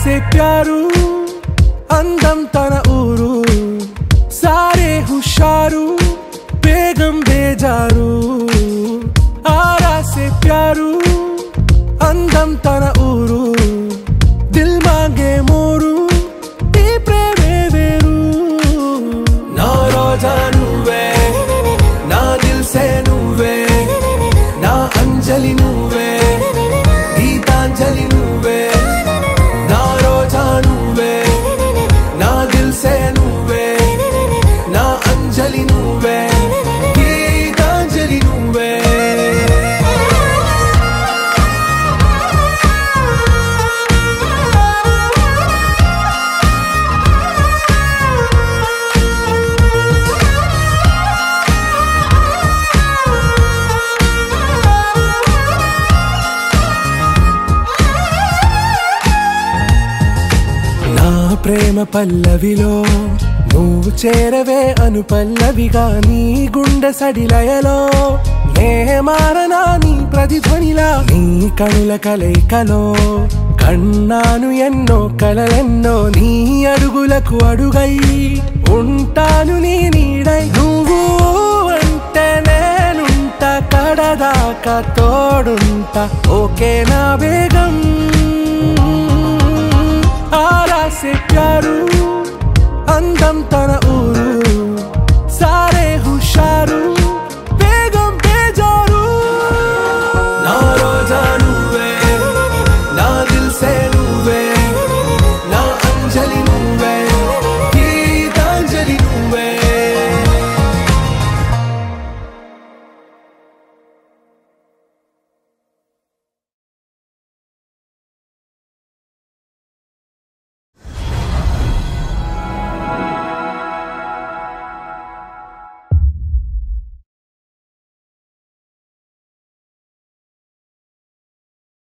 से प्यारू अंदम तन ऊरू सारे हुशारू बेगम बेजारू आरा से प्यारू अंदम तन ऊरू दिल मांगे मोरू ई प्रेमे वेरू ना रोजा नुवे ना दिल से नुवे ना अंजलि नुवे गीतांजलि नुवे ना रोजा नुवे ना दिल से नुवे ना अंजलि नुवे गीतांजलि नुवे ప్రేమ పల్లవిలో నువ్వు చేరవే అనుపల్లవిగా నీ గుండె సడిలయలో నే మారనా నీ ప్రతిధ్వనిలా నీ కనుల కలయికలో కన్నాను ఎన్నో కలలెన్నో నీ అడుగులకు అడుగై ఉంటాను నీ నీడై నువ్వు అంటే నేనుంట కడదాకా తోడుంటా ఓకే నా బేగం आरा से प्यारू अंदम तना